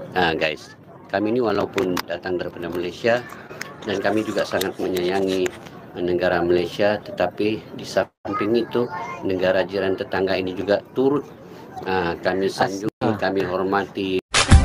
Guys, kami ini walaupun datang daripada Malaysia dan kami juga sangat menyayangi negara Malaysia, tetapi di samping itu negara jiran tetangga ini juga turut kami sanjung, kami hormati.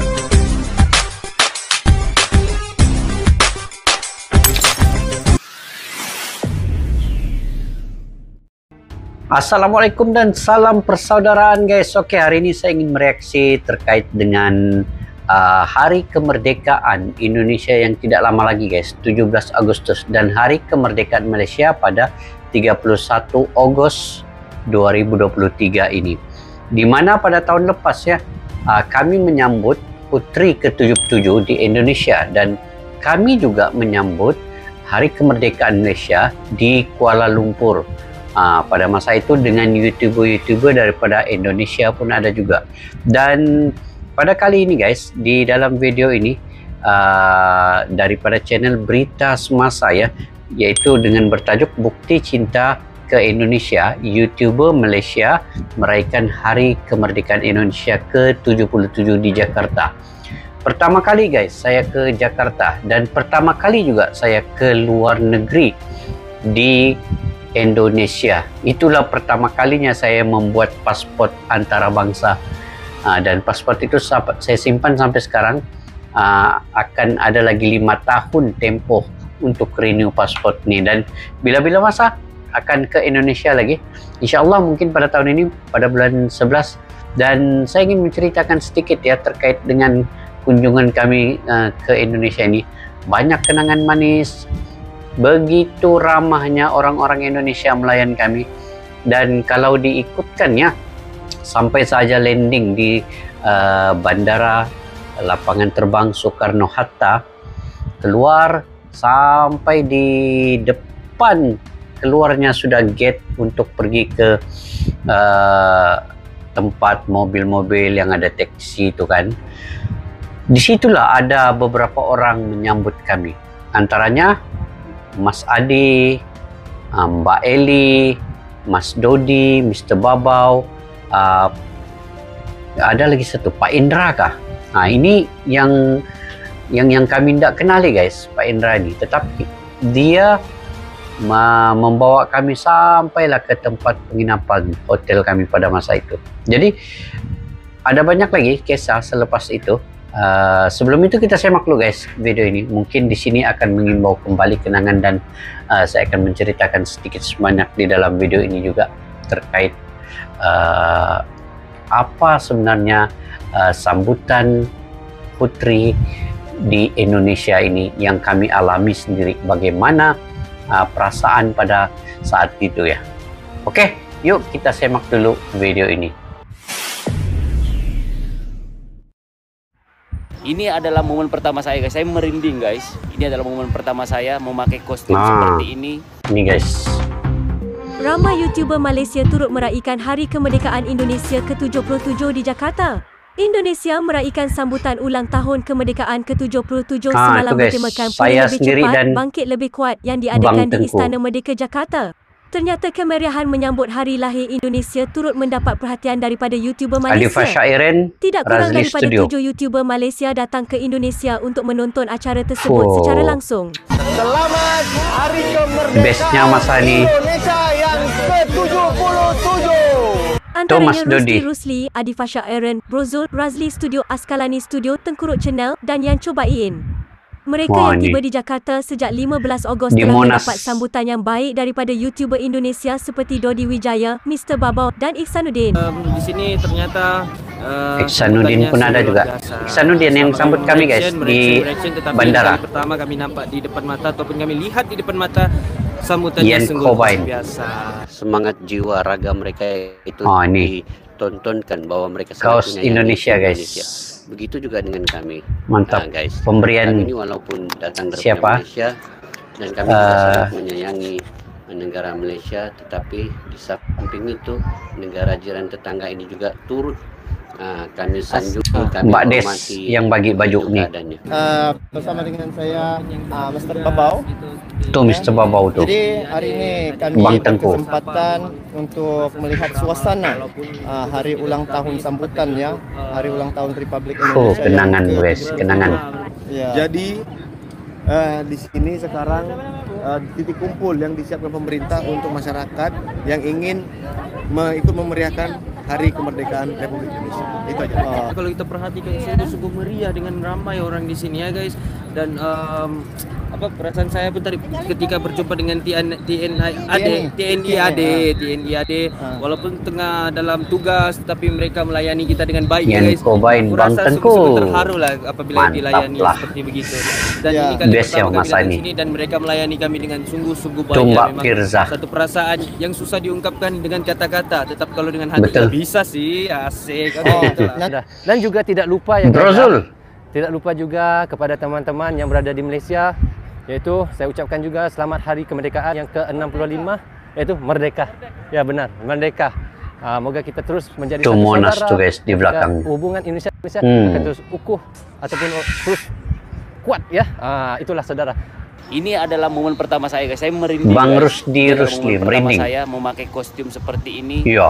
Assalamualaikum dan salam persaudaraan guys. Oke, hari ini saya ingin mereaksi terkait dengan Hari Kemerdekaan Indonesia yang tidak lama lagi guys, 17 Agustus, dan Hari Kemerdekaan Malaysia pada 31 Ogos 2023 ini. Dimana pada tahun lepas ya, kami menyambut Putri ke-77 di Indonesia, dan kami juga menyambut Hari Kemerdekaan Malaysia di Kuala Lumpur. Pada masa itu dengan YouTuber daripada Indonesia pun ada juga. Dan pada kali ini guys, di dalam video ini daripada channel Berita Semasa ya, yaitu dengan bertajuk Bukti Cinta ke Indonesia, YouTuber Malaysia meraihkan Hari Kemerdekaan Indonesia ke-77 di Jakarta. Pertama kali guys saya ke Jakarta, dan pertama kali juga saya ke luar negeri di Indonesia. Itulah pertama kalinya saya membuat pasport antarabangsa, dan pasport itu saya simpan sampai sekarang. Akan ada lagi 5 tahun tempoh untuk renew pasport ni, dan bila-bila masa akan ke Indonesia lagi, InsyaAllah mungkin pada tahun ini pada bulan 11. Dan saya ingin menceritakan sedikit ya terkait dengan kunjungan kami ke Indonesia ini. Banyak kenangan manis. Begitu ramahnya orang-orang Indonesia melayan kami, dan kalau diikutkannya sampai saja landing di bandara lapangan terbang Soekarno-Hatta, keluar sampai di depan keluarnya sudah gate untuk pergi ke tempat mobil-mobil yang ada taksi itu kan. Disitulah ada beberapa orang menyambut kami, antaranya Mas Adi, Mbak Eli, Mas Dodi, Mr. Babau, ada lagi satu Pak Indra kah? Ini yang kami tidak kenali guys, Pak Indra ini. Tetapi dia membawa kami sampailah ke tempat penginapan hotel kami pada masa itu. Jadi ada banyak lagi kisah selepas itu. Sebelum itu kita simak dulu guys video ini. Mungkin di sini akan mengimbau kembali kenangan, dan saya akan menceritakan sedikit sebanyak di dalam video ini juga terkait apa sebenarnya sambutan putri di Indonesia ini yang kami alami sendiri, bagaimana perasaan pada saat itu ya. Oke, yuk kita simak dulu video ini. Ini adalah momen pertama saya guys, saya merinding guys. Ini adalah momen pertama saya memakai kostum seperti ini. Ini guys. Ramai YouTuber Malaysia turut meraihkan Hari Kemerdekaan Indonesia ke-77 di Jakarta. Indonesia meraihkan sambutan ulang tahun kemerdekaan ke-77 semalam bertemakan Pulih Lebih Cepat, Bangkit Lebih Kuat yang diadakan di Istana Merdeka Jakarta. Ternyata kemeriahan menyambut hari lahir Indonesia turut mendapat perhatian daripada YouTuber Malaysia. Tidak kurang daripada 7 YouTuber Malaysia datang ke Indonesia untuk menonton acara tersebut secara langsung. Selamat Hari Kemerdekaan Indonesia yang ke-77. Antaranya Rusdi Rusli, Adi Fasha Aaron, Brozul, Razli Studio Askalani Studio, Tengkurut Channel, dan Yan Cobain. Mereka yang tiba di Jakarta sejak 15 Ogos telah mendapat sambutan yang baik daripada YouTuber Indonesia seperti Dodi Wijaya, Mr. Babau, dan Ihsanuddin. Di sini ternyata Ihsanuddin pun ada juga. Ihsanuddin yang sambut kami guys di bandara. Pertama kami nampak di depan mata ataupun kami lihat di depan mata sambutannya sungguh luar biasa. Semangat jiwa raga mereka itu ditontonkan bahwa mereka kaos Indonesia guys. Begitu juga dengan kami. Mantap guys. Pemberian kami ini walaupun datang dari Malaysia dan kami juga sangat menyayangi negara Malaysia, tetapi di samping itu negara jiran tetangga ini juga turut Kami sanjung, Mbak Des yang bagi baju nih. Bersama dengan saya Mr. Babau. Tuh Mr. Babau tuh. Jadi hari ini kami Bang Tengku berkesempatan untuk melihat suasana hari ulang tahun sambutan ya, hari ulang tahun Republik Indonesia. Kenangan guys, kenangan. Ya. Jadi di sini sekarang titik kumpul yang disiapkan pemerintah untuk masyarakat yang ingin ikut memeriahkan Hari Kemerdekaan Republik Indonesia. Itu aja. Kalau kita perhatikan sungguh meriah dengan ramai orang di sini ya guys. Dan perasaan saya pun tadi ketika berjumpa dengan TNI AD, walaupun tengah dalam tugas tapi mereka melayani kita dengan baik ya guys. Aku rasa sungguh terharu lah apabila dilayani seperti begitu. Dan ini kali pertama kami datang sini dan mereka melayani kami dengan sungguh baik. Memang satu perasaan yang susah diungkapkan dengan kata-kata, tetap kalau dengan hati bisa sih, asik. Dan juga tidak lupa ya tidak lupa juga kepada teman-teman yang berada di Malaysia, yaitu saya ucapkan juga selamat Hari Kemerdekaan yang ke-65, yaitu Merdeka. Ya benar, Merdeka. Moga kita terus menjadi satu Monas saudara. Tuh guys di belakang. Hubungan Indonesia akan terus ukuh ataupun terus kuat ya. Itulah saudara. Ini adalah momen pertama saya guys. Saya merinding. Bang Rusdi merinding. Saya memakai kostum seperti ini. Iya.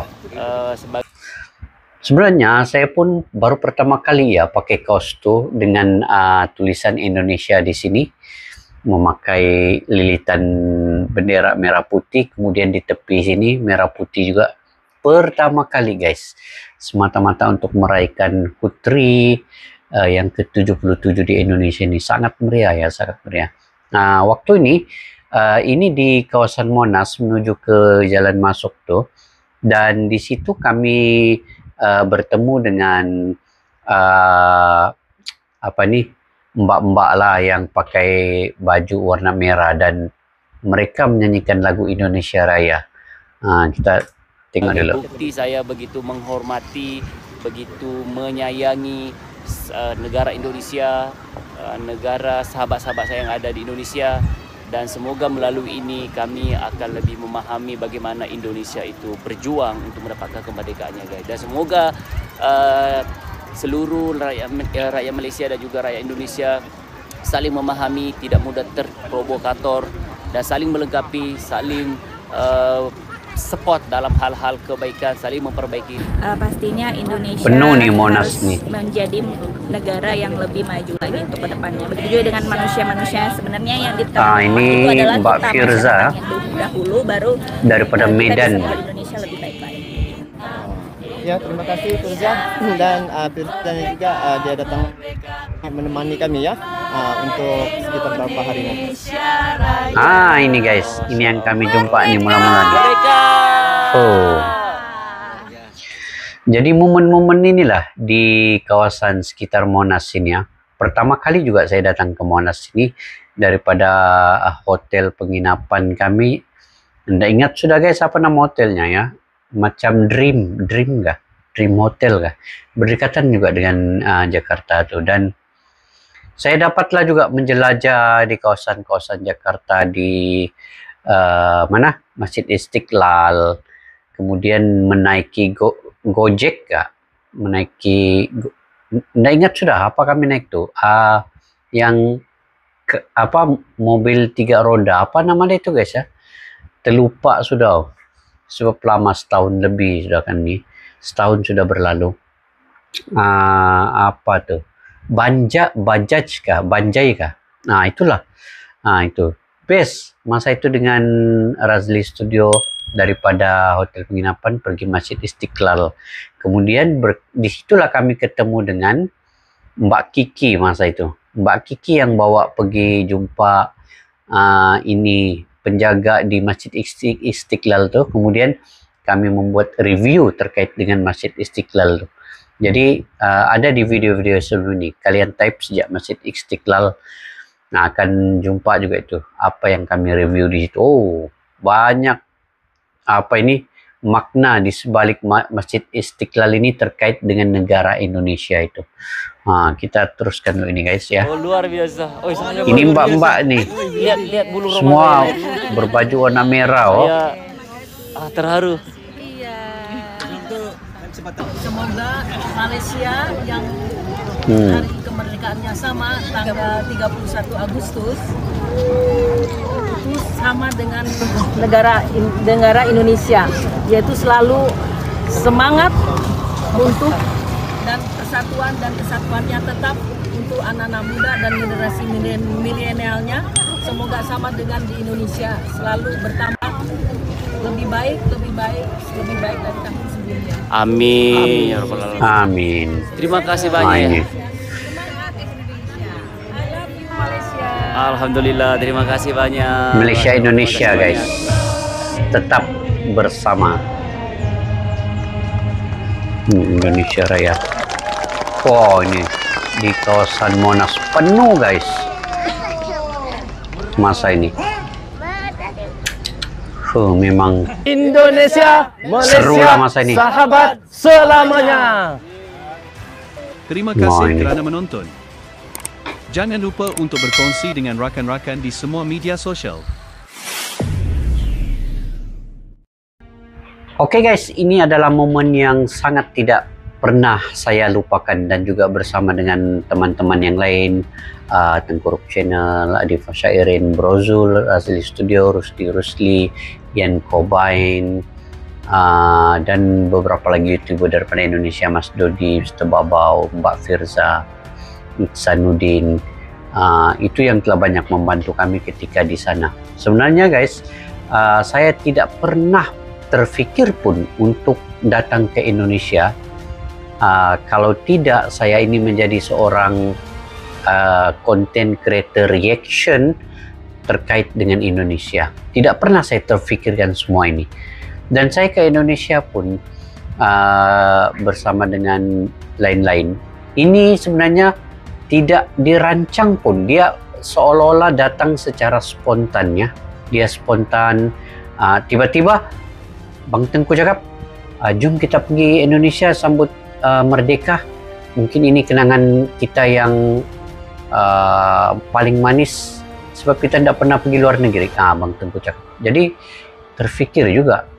Sebenarnya saya pun baru pertama kali ya pakai kaos tuh dengan tulisan Indonesia di sini, memakai lilitan bendera merah putih, kemudian di tepi sini merah putih juga. Pertama kali guys, semata-mata untuk merayakan HUT-RI yang ke-77 di Indonesia ini. Sangat meriah ya, sangat meriah. Nah waktu ini di kawasan Monas menuju ke jalan masuk tuh, dan di situ kami bertemu dengan mbak-mbak lah yang pakai baju warna merah dan mereka menyanyikan lagu Indonesia Raya. Kita tengok dulu. Bukti saya begitu menghormati, begitu menyayangi negara Indonesia, negara sahabat-sahabat saya yang ada di Indonesia. Dan semoga melalui ini kami akan lebih memahami bagaimana Indonesia itu berjuang untuk mendapatkan kemerdekaannya guys. Dan semoga seluruh rakyat Malaysia dan juga rakyat Indonesia saling memahami, tidak mudah terprovokator dan saling melengkapi, saling support dalam hal-hal kebaikan, saling memperbaiki. Pastinya Indonesia penuh nih Monas nih menjadi negara yang lebih maju lagi untuk kedepannya. Begitu juga dengan manusia-manusia sebenarnya yang ini itu adalah Mbak Firza dahulu baru daripada Medan. Indonesia lebih baik-baik. Ya terima kasih Firza, dan Firza juga dia datang menemani kami ya untuk sekitar beberapa hari nanti. Ini guys, ini yang kami jumpa nih mula-mula. Jadi momen-momen inilah di kawasan sekitar Monas ini ya. Pertama kali juga saya datang ke Monas ini daripada hotel penginapan kami. Anda ingat sudah guys apa nama hotelnya ya? Macam Dream kah? Dream Hotel kah? Berdekatan juga dengan Jakarta tuh. Dan saya dapatlah juga menjelajah di kawasan-kawasan Jakarta di Masjid Istiqlal, kemudian menaiki Gojek kah? Nggak ingat sudah apa kami naik tuh? Yang mobil 3 roda, apa nama itu guys ya? Terlupa sudah. Sebab lama, setahun lebih sudah kan nih. Setahun sudah berlalu. Apa tuh? Bajaj kah? Banjai kah? Nah itulah. Itu best masa itu dengan Razli Studio daripada hotel penginapan pergi Masjid Istiqlal. Kemudian disitulah kami ketemu dengan Mbak Kiki masa itu. Mbak Kiki yang bawa pergi jumpa ini penjaga di Masjid Istiqlal tuh. Kemudian kami membuat review terkait dengan Masjid Istiqlal tuh. Jadi ada di video-video sebelum ini. Kalian type sejak Masjid Istiqlal, nah akan jumpa juga itu apa yang kami review di situ. Oh banyak makna di sebalik Masjid Istiqlal ini terkait dengan negara Indonesia itu. Kita teruskan dulu ini guys ya. Oh, luar biasa. Oh, ini mbak-mbak nih. Lihat bulu roma semua berbaju warna merah. Oh. Terharu. Iya. Semoga Malaysia yang hari kemerdekaannya sama tanggal 31 Agustus itu sama dengan negara Indonesia, yaitu selalu semangat untuk dan persatuan dan kesatuannya tetap untuk anak-anak muda dan generasi milenialnya. Semoga sama dengan di Indonesia, selalu bertambah lebih baik dari tahun sebelumnya. Amin. Ya Rabbal Alamin. Amin. Terima kasih banyak. Semangat Indonesia. I love you Malaysia. Alhamdulillah, terima kasih banyak. Malaysia Indonesia guys, tetap bersama. Indonesia Raya. Wow, ini di kawasan Monas penuh guys masa ini. Memang Indonesia, seru lah masa ini. sahabat selamanya. Terima kasih kerana menonton. Jangan lupa untuk berkongsi dengan rakan-rakan di semua media sosial. Oke guys, ini adalah momen yang sangat tidak pernah saya lupakan dan juga bersama dengan teman-teman yang lain, Tengkuruk Channel, Adifa Syairin, Brozul, Azli Studio, Rusli, Yan Kobain, dan beberapa lagi YouTuber daripada Indonesia, Mas Dodi, Mr. Babau, Mbak Firza, Iksanuddin. Itu yang telah banyak membantu kami ketika di sana. Sebenarnya guys, saya tidak pernah terfikir pun untuk datang ke Indonesia kalau tidak saya ini menjadi seorang content creator reaction terkait dengan Indonesia. Tidak pernah saya terfikirkan semua ini. Dan saya ke Indonesia pun bersama dengan lain-lain. Ini sebenarnya tidak dirancang pun. Dia seolah-olah datang secara spontan ya. Dia spontan. Tiba-tiba Bang Tengku cakap, jom kita pergi Indonesia sambut merdeka. Mungkin ini kenangan kita yang paling manis sebab kita tidak pernah pergi luar negeri. Bang Tengku cakap. Jadi terfikir juga.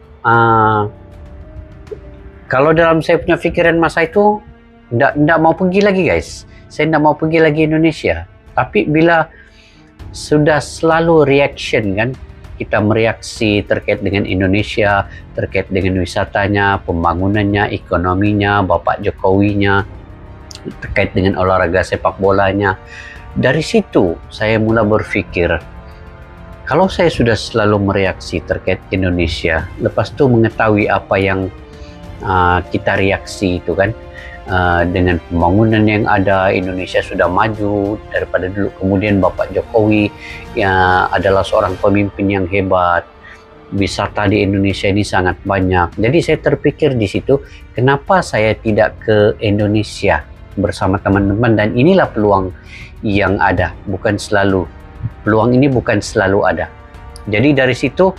Kalau dalam saya punya fikiran masa itu, tidak mau pergi lagi guys. Saya tidak mau pergi lagi Indonesia. Tapi bila sudah selalu reaction kan, kita mereaksi terkait dengan Indonesia, terkait dengan wisatanya, pembangunannya, ekonominya, Bapak Jokowinya, terkait dengan olahraga sepak bolanya. Dari situ saya mula berpikir, kalau saya sudah selalu mereaksi terkait Indonesia, lepas itu mengetahui apa yang kita reaksi itu kan, dengan pembangunan yang ada, Indonesia sudah maju daripada dulu. Kemudian Bapak Jokowi ya adalah seorang pemimpin yang hebat. Wisata di Indonesia ini sangat banyak. Jadi saya terpikir di situ, kenapa saya tidak ke Indonesia bersama teman-teman, dan inilah peluang yang ada. Bukan selalu peluang ini bukan selalu ada. Jadi dari situ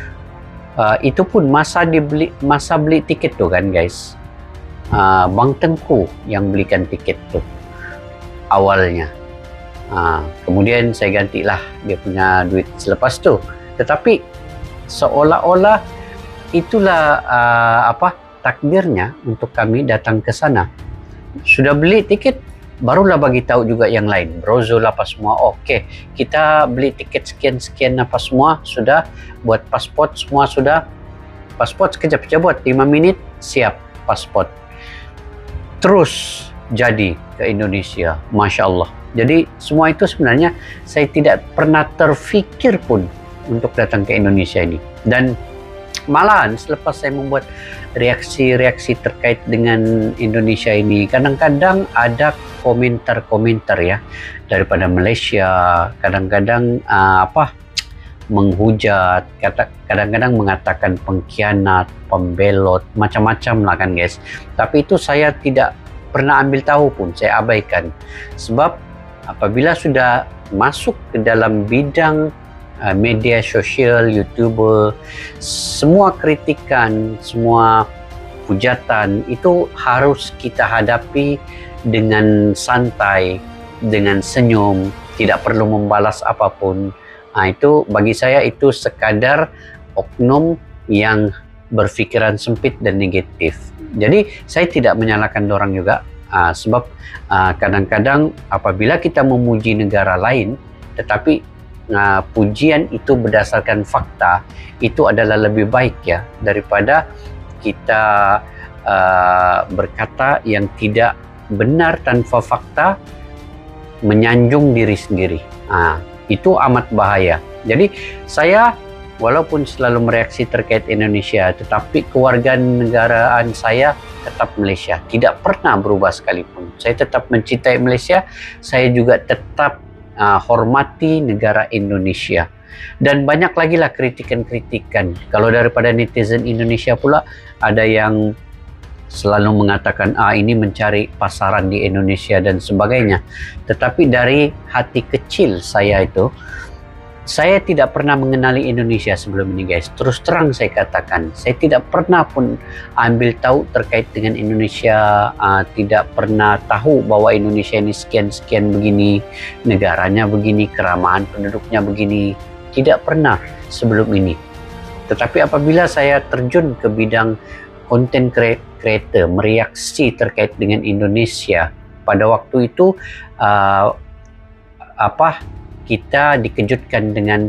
itu pun masa beli tiket tuh kan guys. Bang Tengku yang belikan tiket tuh awalnya. Kemudian saya gantilah dia punya duit selepas tu. Tetapi seolah-olah itulah takdirnya untuk kami datang ke sana. Sudah beli tiket, barulah bagi tahu juga yang lain. Brozul apa semua. Oke, kita beli tiket sekian apa semua sudah, buat pasport semua sudah. Pasport sekejap saja buat 5 menit siap pasport. Terus jadi ke Indonesia, Masya Allah. Jadi semua itu sebenarnya saya tidak pernah terfikir pun untuk datang ke Indonesia ini. Dan malahan selepas saya membuat reaksi-reaksi terkait dengan Indonesia ini, kadang-kadang ada komentar-komentar ya daripada Malaysia, kadang-kadang menghujat, kadang-kadang mengatakan pengkhianat, pembelot, macam-macam lah kan guys. Tapi itu saya tidak pernah ambil tahu pun, saya abaikan. Sebab apabila sudah masuk ke dalam bidang media sosial, YouTuber, semua kritikan, semua hujatan itu harus kita hadapi dengan santai, dengan senyum, tidak perlu membalas apapun. Itu bagi saya itu sekadar oknum yang berfikiran sempit dan negatif. Jadi saya tidak menyalahkan dorang juga, sebab kadang-kadang apabila kita memuji negara lain, tetapi pujian itu berdasarkan fakta, itu adalah lebih baik ya daripada kita berkata yang tidak benar tanpa fakta, menyanjung diri sendiri. Itu amat bahaya. Jadi saya walaupun selalu mereaksi terkait Indonesia, tetapi kewarganegaraan saya tetap Malaysia, tidak pernah berubah sekalipun. Saya tetap mencintai Malaysia, saya juga tetap hormati negara Indonesia. Dan banyak lagi lah kritikan-kritikan. Kalau daripada netizen Indonesia pula, ada yang selalu mengatakan ini mencari pasaran di Indonesia dan sebagainya. Tetapi dari hati kecil saya itu, saya tidak pernah mengenali Indonesia sebelum ini guys. Terus terang saya katakan, saya tidak pernah pun ambil tahu terkait dengan Indonesia, tidak pernah tahu bahwa Indonesia ini sekian-sekian begini, negaranya begini, keramahan penduduknya begini. Tidak pernah sebelum ini. Tetapi apabila saya terjun ke bidang content creator, mereaksi terkait dengan Indonesia, pada waktu itu kita dikejutkan dengan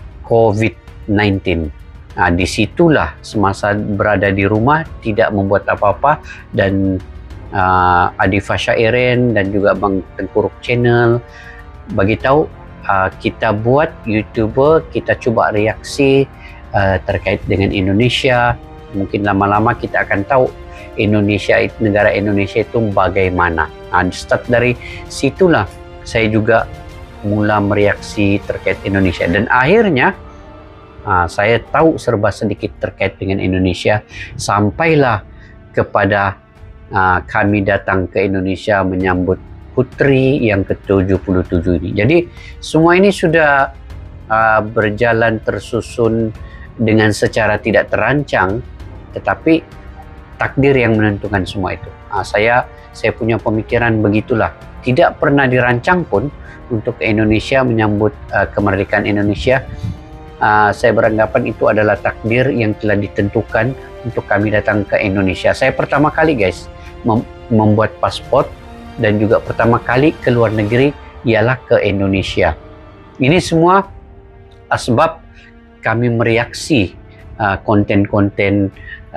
COVID-19. Disitulah semasa berada di rumah tidak membuat apa-apa, dan Adi Fasyairin dan juga Bang Tengkuruk Channel bagi tahu kita buat YouTuber, kita coba reaksi terkait dengan Indonesia. Mungkin lama-lama kita akan tahu Indonesia, negara Indonesia itu bagaimana. Start dari situlah saya juga mula mereaksi terkait Indonesia, dan akhirnya saya tahu serba sedikit terkait dengan Indonesia, sampailah kepada kami datang ke Indonesia menyambut Putri yang ke-77 ini. Jadi semua ini sudah berjalan tersusun dengan secara tidak terancang, tetapi takdir yang menentukan semua itu. Saya punya pemikiran begitulah. Tidak pernah dirancang pun untuk Indonesia menyambut kemerdekaan Indonesia. Saya beranggapan itu adalah takdir yang telah ditentukan untuk kami datang ke Indonesia. Saya pertama kali guys membuat paspor, dan juga pertama kali ke luar negeri ialah ke Indonesia. Ini semua sebab kami mereaksi konten-konten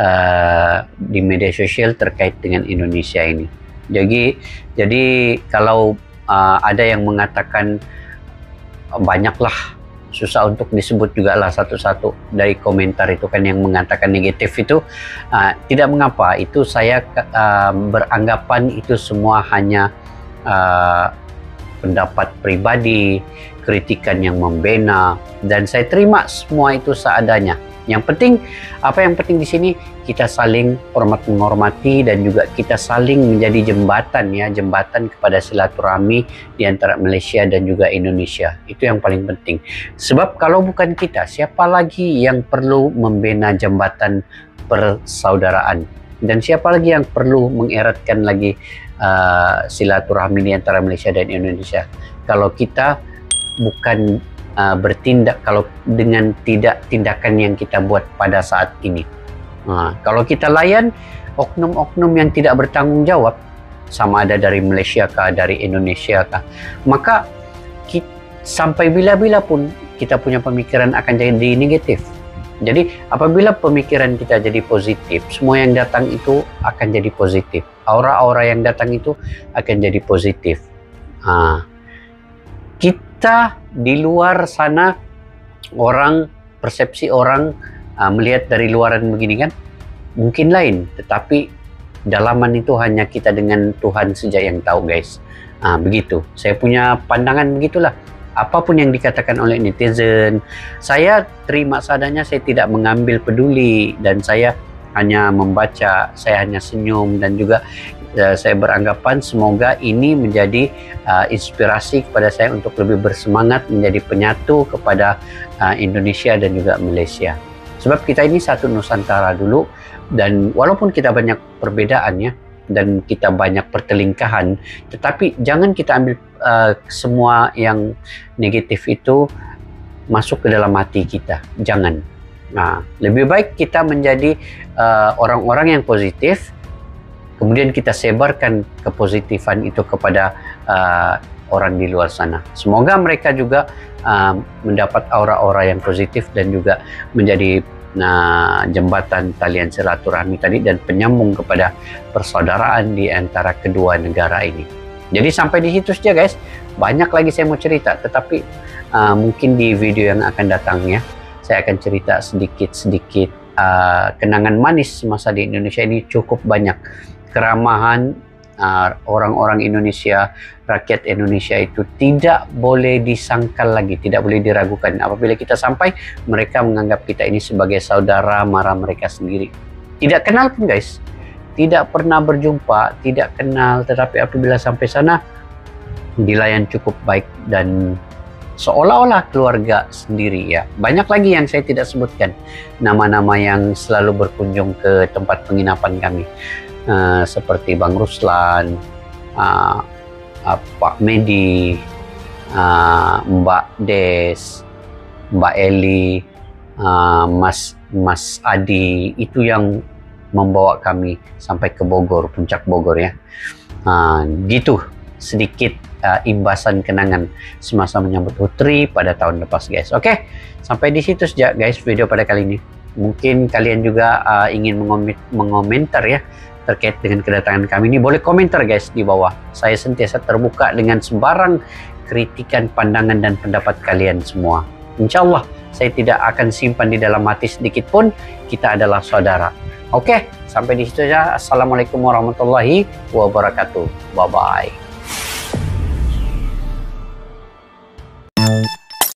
di media sosial terkait dengan Indonesia ini. Jadi kalau ada yang mengatakan, banyaklah, susah untuk disebut juga lah satu-satu dari komentar itu kan yang mengatakan negatif itu, tidak mengapa, itu saya beranggapan itu semua hanya pendapat pribadi, kritikan yang membina, dan saya terima semua itu seadanya. Yang penting, apa yang penting di sini, kita saling hormat menghormati, dan juga kita saling menjadi jembatan kepada silaturahmi di antara Malaysia dan juga Indonesia. Itu yang paling penting. Sebab kalau bukan kita, siapa lagi yang perlu membina jembatan persaudaraan? Dan siapa lagi yang perlu mengeratkan lagi silaturahmi di antara Malaysia dan Indonesia? Kalau kita bukan bertindak, kalau dengan tindakan yang kita buat pada saat ini. Kalau kita layan oknum-oknum yang tidak bertanggung jawab, sama ada dari Malaysia kah, dari Indonesia kah, maka sampai bila-bila pun kita punya pemikiran akan jadi negatif. Jadi apabila pemikiran kita jadi positif, semua yang datang itu akan jadi positif. Aura-aura yang datang itu akan jadi positif. Kita di luar sana, persepsi orang melihat dari luaran begini kan mungkin lain, tetapi dalaman itu hanya kita dengan Tuhan saja yang tahu guys. Begitu, saya punya pandangan begitulah. Apapun yang dikatakan oleh netizen, saya terima seadanya, saya tidak mengambil peduli, dan saya hanya membaca, saya hanya senyum, dan juga saya beranggapan semoga ini menjadi inspirasi kepada saya untuk lebih bersemangat menjadi penyatu kepada Indonesia dan juga Malaysia. Sebab kita ini satu Nusantara dulu, dan walaupun kita banyak perbedaannya dan kita banyak pertelingkahan, tetapi jangan kita ambil semua yang negatif itu masuk ke dalam hati kita. Jangan. Lebih baik kita menjadi orang-orang yang positif, kemudian kita sebarkan kepositifan itu kepada orang di luar sana. Semoga mereka juga mendapat aura-aura yang positif dan juga menjadi jembatan talian silaturahmi tadi dan penyambung kepada persaudaraan di antara kedua negara ini. Jadi sampai di situ saja guys. Banyak lagi saya mau cerita, tetapi mungkin di video yang akan datang ya, saya akan cerita sedikit-sedikit kenangan manis masa di Indonesia ini. Cukup banyak keramahan orang-orang Indonesia, rakyat Indonesia itu tidak boleh disangkal lagi, tidak boleh diragukan. Apabila kita sampai, mereka menganggap kita ini sebagai saudara mara mereka sendiri. Tidak kenal pun guys, tidak pernah berjumpa, tidak kenal, tetapi apabila sampai sana dilayan cukup baik dan seolah-olah keluarga sendiri ya. Banyak lagi yang saya tidak sebutkan, nama-nama yang selalu berkunjung ke tempat penginapan kami. Seperti Bang Ruslan, Pak Medi, Mbak Des, Mbak Eli, Mas Adi, itu yang membawa kami sampai ke Bogor, puncak Bogor ya. Gitu sedikit imbasan kenangan semasa menyambut Hutri pada tahun lepas guys. Oke, sampai di situ saja guys video pada kali ini. Mungkin kalian juga ingin mengomentar ya terkait dengan kedatangan kami ini, boleh komentar guys di bawah. Saya sentiasa terbuka dengan sembarang kritikan, pandangan dan pendapat kalian semua. Insya Allah saya tidak akan simpan di dalam hati sedikit pun. Kita adalah saudara. Oke, sampai di situ saja. Assalamualaikum warahmatullahi wabarakatuh. Bye bye.